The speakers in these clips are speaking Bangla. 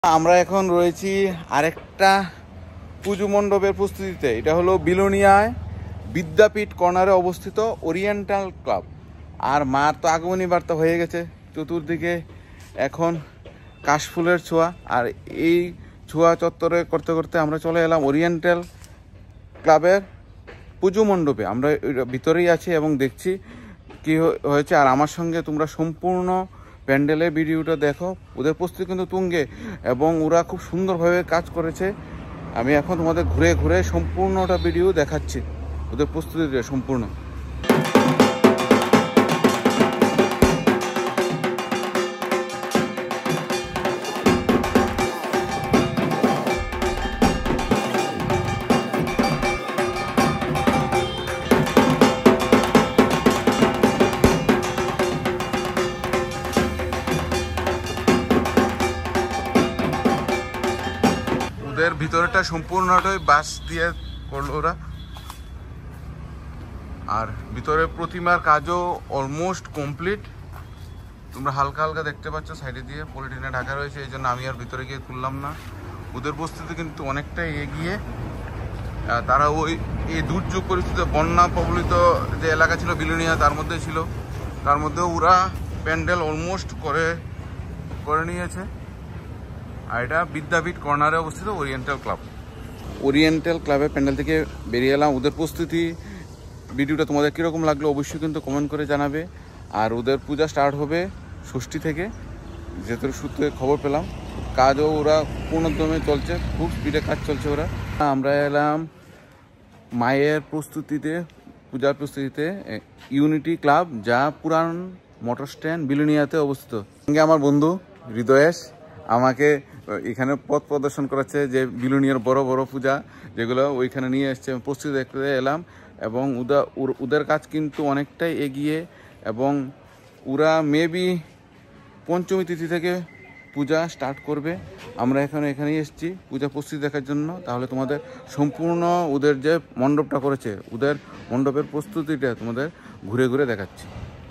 আমরা এখন রয়েছি আরেকটা পুজো মণ্ডপের প্রস্তুতিতে। এটা হলো বিলোনিয়ায় বিদ্যাপীঠ কর্নারে অবস্থিত ওরিয়েন্টাল ক্লাব। আর মার তো আগমনী বার্তা হয়ে গেছে, চতুর্দিকে এখন কাশফুলের ছোঁয়া। আর এই ছোঁয়া চত্বরে করতে করতে আমরা চলে এলাম ওরিয়েন্টাল ক্লাবের পুজো মণ্ডপে। আমরা ভিতরেই আছি এবং দেখছি কি হয়েছে। আর আমার সঙ্গে তোমরা সম্পূর্ণ প্যান্ডেলের ভিডিওটা দেখো। ওদের প্রস্তুতি কিন্তু তুঙ্গে এবং ওরা খুব সুন্দরভাবে কাজ করেছে। আমি এখন তোমাদের ঘুরে ঘুরে সম্পূর্ণটা ভিডিও দেখাচ্ছি, ওদের প্রস্তুতিটা সম্পূর্ণ। ওদের ভিতরেটা সম্পূর্ণটাই বাঁশ দিয়ে করলো ওরা। আর ভিতরে প্রতিমার কাজও অলমোস্ট কমপ্লিট। তোমরা হালকা হালকা দেখতে পাচ্ছ সাইডে দিয়ে পলিথিনে ঢাকা রয়েছে, এই জন্য আমি আর ভিতরে গিয়ে তুললাম না। ওদের প্রস্তুতি কিন্তু অনেকটাই এগিয়ে। তারা ওই এই দুর্যোগ পরিস্থিতিতে বন্যা প্রবলিত যে এলাকা ছিল বিলোনিয়া, তার মধ্যে ছিল, তার মধ্যে ওরা প্যান্ডেল অলমোস্ট করে নিয়েছে। আর এটা বিদ্যাপীঠ কর্নারে অবস্থিত ওরিয়েন্টাল ক্লাব। ওরিয়েন্টাল ক্লাবের প্যান্ডেল থেকে বেরিয়ে এলাম। ওদের প্রস্তুতি ভিডিওটা তোমাদের কীরকম লাগলো অবশ্যই কিন্তু কমেন্ট করে জানাবে। আর ওদের পূজা স্টার্ট হবে ষষ্ঠী থেকে, যেহেতু সূত্রে খবর পেলাম। কাজও ওরা পূর্ণোদ্যমে চলছে, খুব স্পিডে কাজ চলছে ওরা। আমরা এলাম মায়ের প্রস্তুতিতে, পূজার প্রস্তুতিতে ইউনিটি ক্লাব, যা পুরান মোটর স্ট্যান্ড বিলোনিয়াতে অবস্থিত। সঙ্গে আমার বন্ধু হৃদয়েশ আমাকে এখানে পথ প্রদর্শন করাচ্ছে, যে বিলোনিয়ার বড় বড় পূজা যেগুলো ওইখানে নিয়ে এসছে। প্রস্তুতি দেখতে এলাম এবং ওদের কাজ কিন্তু অনেকটাই এগিয়ে এবং ওরা মেবি পঞ্চমী তিথি থেকে পূজা স্টার্ট করবে। আমরা এখানেই এসেছি পূজা প্রস্তুতি দেখার জন্য। তাহলে তোমাদের সম্পূর্ণ ওদের যে মণ্ডপটা করেছে, ওদের মণ্ডপের প্রস্তুতিটা তোমাদের ঘুরে ঘুরে দেখাচ্ছি।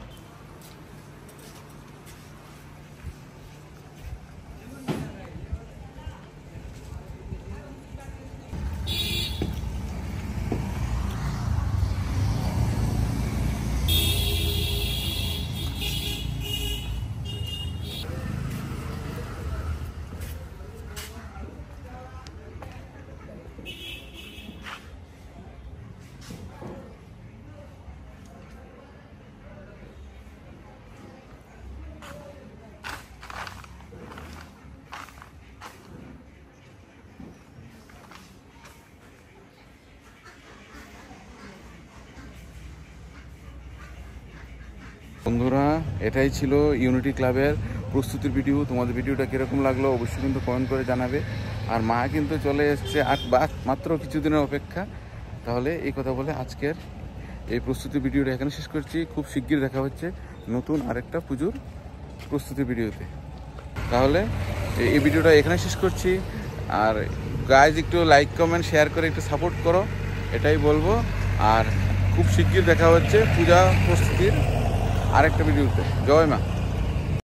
বন্ধুরা, এটাই ছিল ইউনিটি ক্লাবের প্রস্তুতির ভিডিও। তোমাদের ভিডিওটা কীরকম লাগলো অবশ্যই কিন্তু কমেন্ট করে জানাবে। আর মা কিন্তু চলে এসছে মাত্র কিছুদিনের অপেক্ষা। তাহলে এই কথা বলে আজকের এই প্রস্তুতি ভিডিওটা এখানে শেষ করছি। খুব শিগগির দেখা হচ্ছে নতুন আরেকটা পুজোর প্রস্তুতি ভিডিওতে। তাহলে এই ভিডিওটা এখানে শেষ করছি। আর গাইজ একটু লাইক কমেন্ট শেয়ার করে একটু সাপোর্ট করো, এটাই বলবো। আর খুব শিগগির দেখা হচ্ছে পূজা প্রস্তুতির আরেকটা ভিডিওতে। জয় মা।